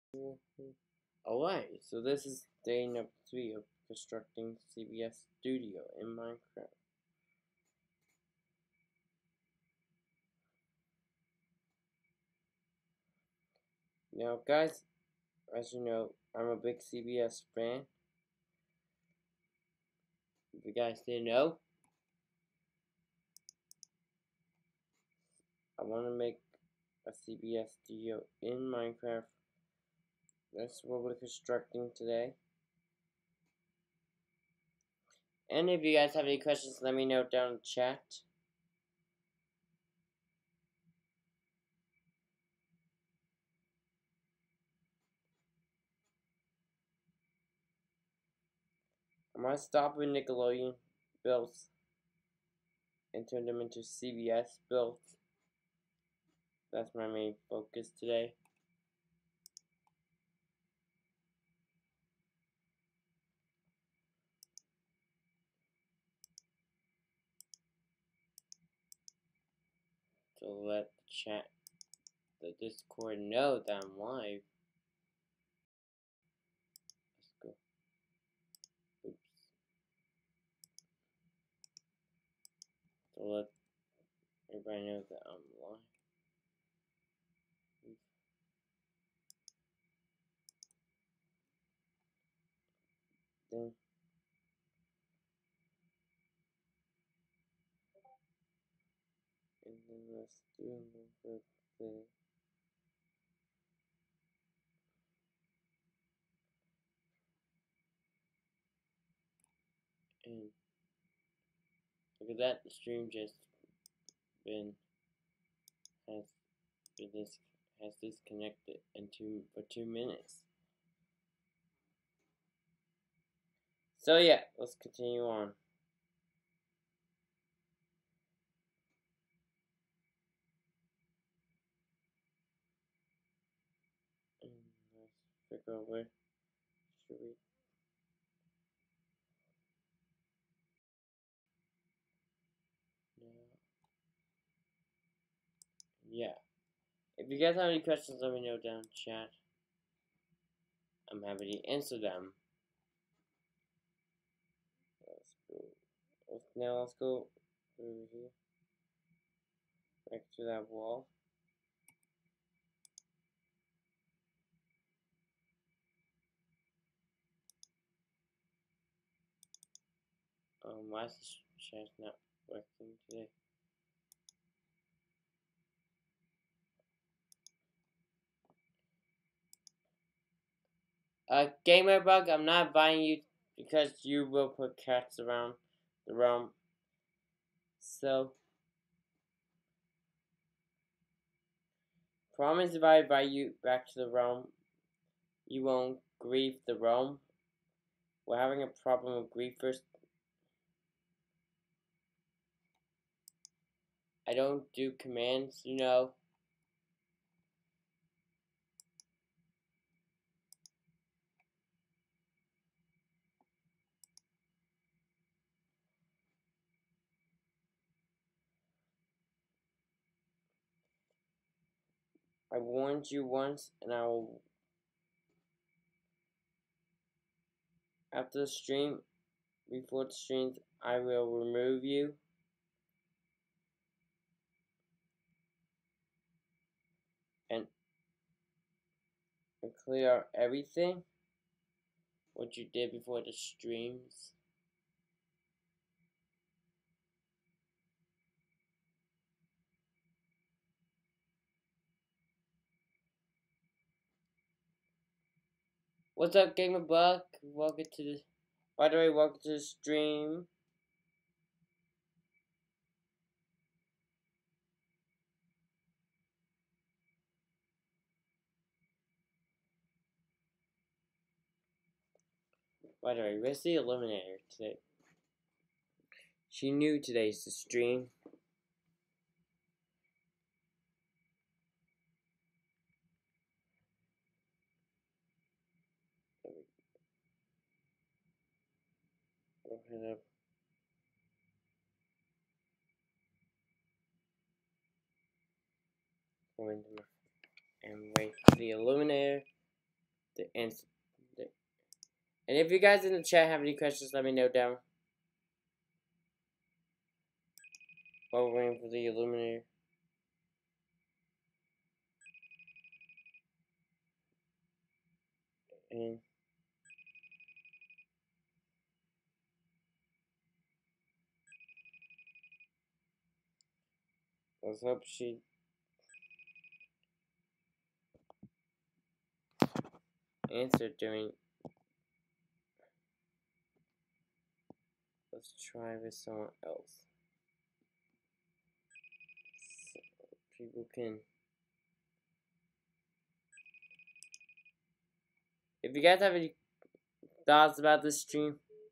Alright, so this is day number 3 of constructing CBS Studio in Minecraft. Now guys, as you know, I'm a big CBS fan. If you guys didn't know, I want to make a CBS Studio in Minecraft. That's what we're constructing today. And if you guys have any questions, let me know down in the chat. I'm going to stop with Nickelodeon builds and turn them into CBS builds. That's my main focus today. So let the Discord know that I'm live. Let's go. Oops. So let everybody know that I'm live. Then let's do a little bit there. And look at that, the stream just has disconnected for 2 minutes. So yeah, let's continue on. And let's figure out where should we. Yeah. If you guys have any questions, let me know down in chat. I'm happy to answer them. Now let's go over here, back to that wall. Why is this chat not working today? Gamer Bug, I'm not buying you because you will put cats around the realm. So, promise if I invite you back to the realm, you won't grieve the realm. We're having a problem with griefers. I don't do commands, you know. I warned you once, and I will. After the stream, before the streams, I will remove you. And clear out everything. What you did before the streams. What's up, Gamer Buck? Welcome to the. By the way, welcome to the stream. By the way, where's the Eliminator today? She knew today's the stream. Open up. And wait for the Illuminator the answer. And if you guys in the chat have any questions, let me know down. While we're waiting for the illuminator. And let's hope she answered during. Let's try with someone else. So people can. If you guys have any thoughts about this stream,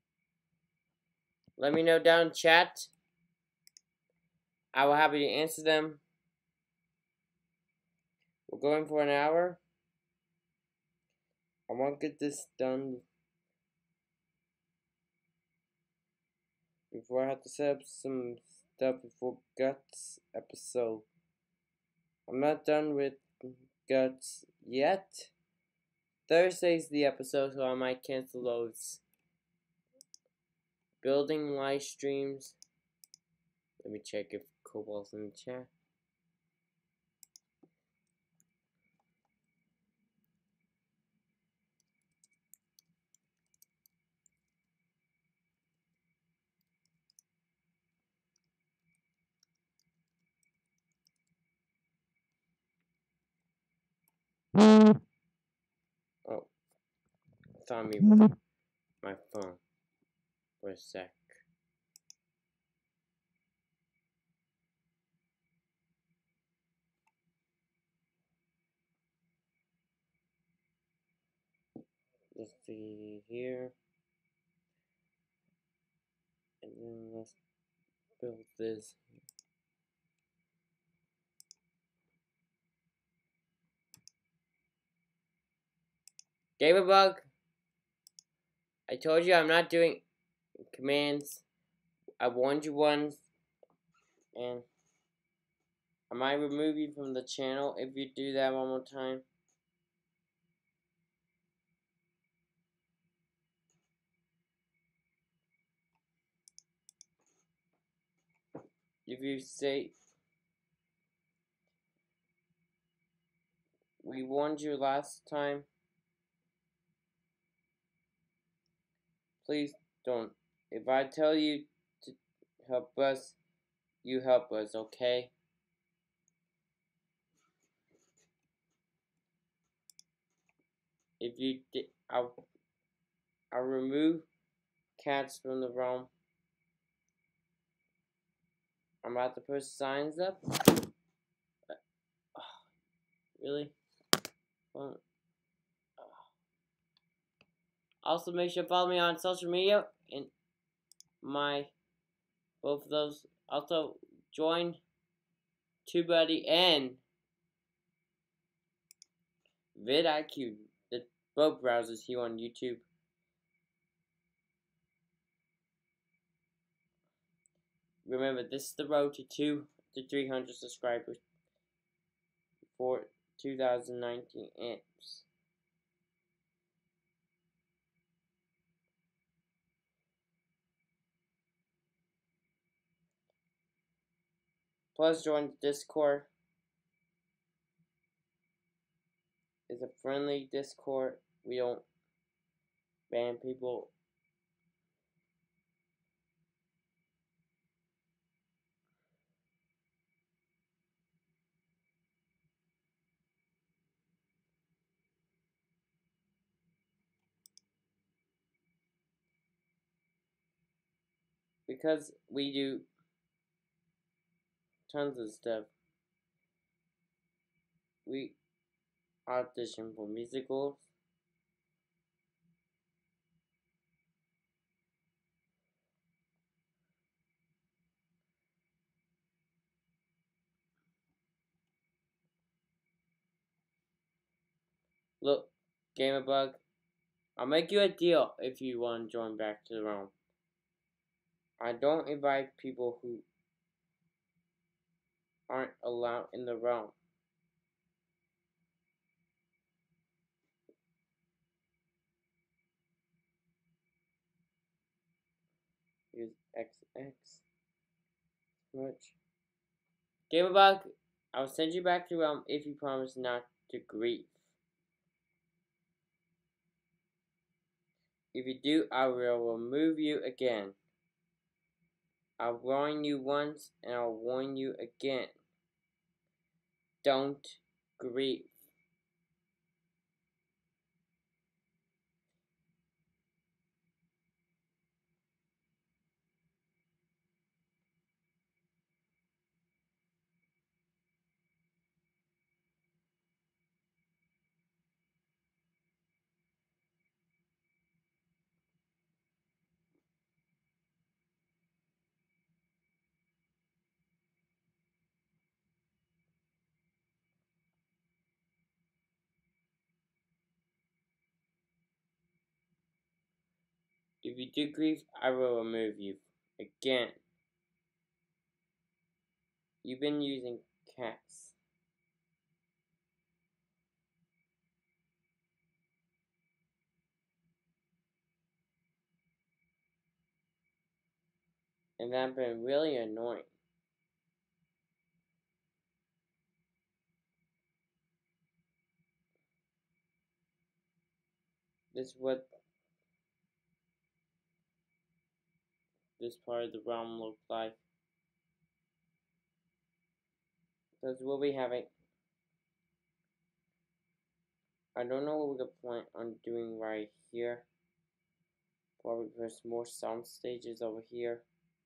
let me know down in chat. I will happy to answer them. We're going for an hour. I want to get this done before I have to set up some stuff before Guts episode. I'm not done with Guts yet. Thursday's the episode, so I might cancel those building live streams. Let me check if Cobalt's in the chat. Oh, I thought me with my phone for a sec. Let's see here. And then let's build this. Gamerbug, I told you I'm not doing commands. I warned you once, and I might remove you from the channel if you do that one more time. If you say we warned you last time, please don't. If I tell you to help us, you help us, okay? If you did, I'll remove cats from the realm. I'm about to put signs up. Really? Also, make sure to follow me on social media and my both of those. Also, join TubeBuddy and vidIQ, the both browsers here on YouTube. Remember, this is the road to 2 to 300 subscribers for 2019 amps. Plus, join the Discord. It's a friendly Discord. We don't ban people. Because we do tons of stuff. We audition for musicals. Look, Gamerbug, I'll make you a deal if you want to join back to the realm. I don't invite people who aren't allowed in the realm. X. Much. Gamerbug, I'll send you back to realm if you promise not to grieve. If you do, I will remove you again. I'll warn you once, and I'll warn you again. Don't grieve. If you do grieve, I will remove you again. You've been using cats. And that's been really annoying. This is what this part of the realm looks like. Because we'll be having... I don't know what we're going to plan on doing right here. Probably put more sound stages over here.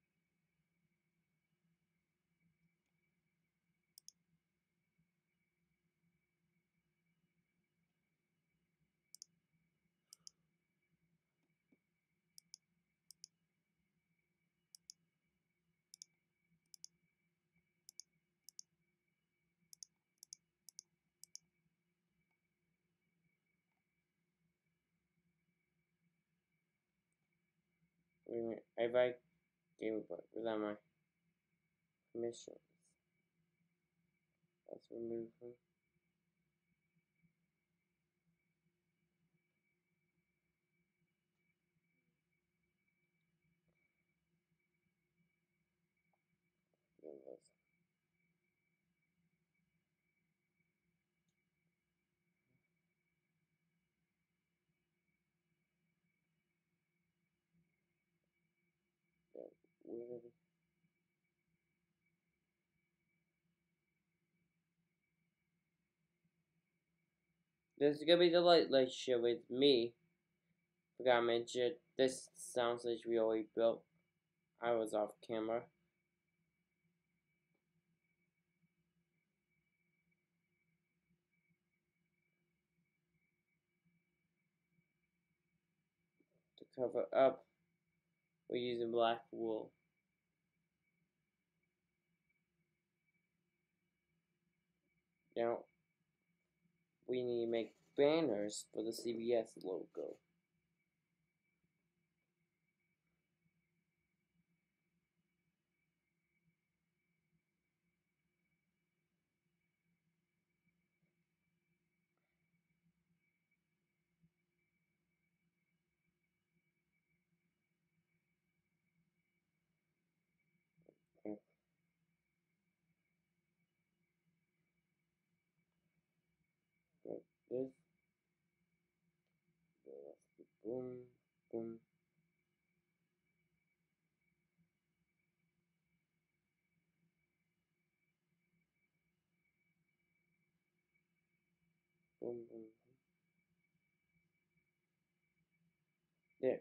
Wait a minute, I write Gamerbug without my permission. Let's remove him. This is gonna be the light show with me. Forgot to mention this sound stage we already built. I was off camera. To cover up, we're using black wool. Now, we need to make banners for the CBS logo. Okay. Like this. Boom, boom. Boom, boom. There.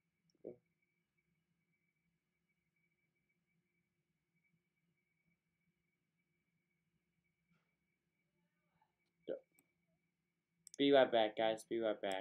Be right back, guys. Be right back.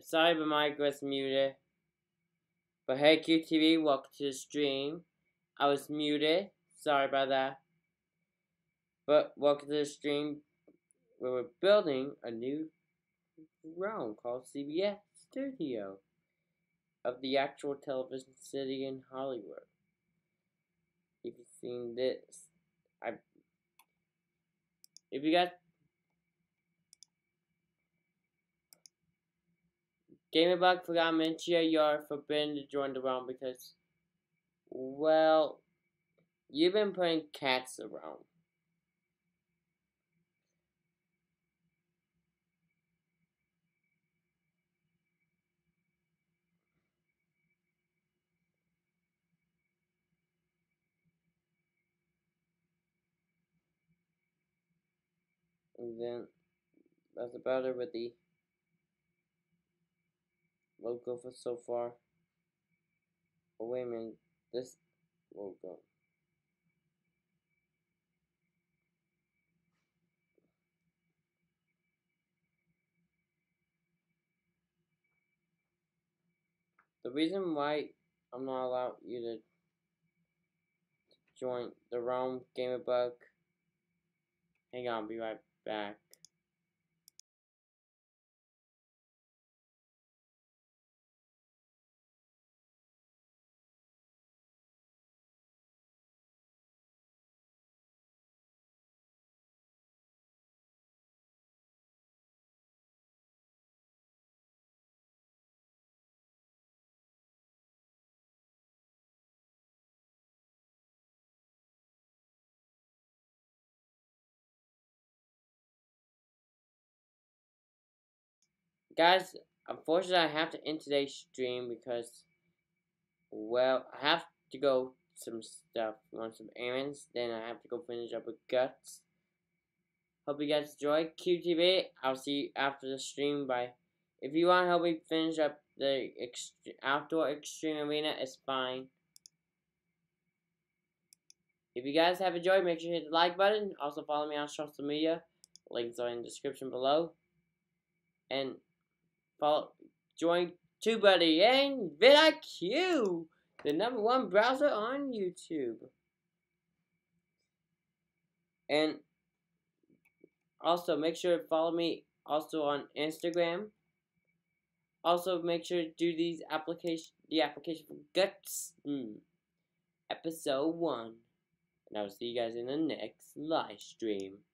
Sorry, but my mic was muted. But hey, QTV, welcome to the stream. I was muted. Sorry about that. But welcome to the stream where we're building a new realm called CBS Studio of the actual television city in Hollywood. If you've seen this, if you got Gamerbug forgot to mention you're forbidden to join the realm because, well, you've been putting cats around. And then that's about it with the logo for so far. Oh wait a minute, this logo. The reason why I'm not allowed you to join the realm, Gamerbug. Hang on, I'll be right back. Guys, unfortunately I have to end today's stream because, well, I have to go some stuff, run some errands, then I have to go finish up with Guts. Hope you guys enjoy QTV. I'll see you after the stream. Bye. If you want to help me finish up the outdoor extreme arena, it's fine. If you guys have enjoyed, make sure you hit the like button. Also follow me on social media. Links are in the description below. And join TubeBuddy and vidIQ, the #1 browser on YouTube. And also make sure to follow me also on Instagram. Also make sure to do the application for Guts episode 1. And I'll see you guys in the next live stream.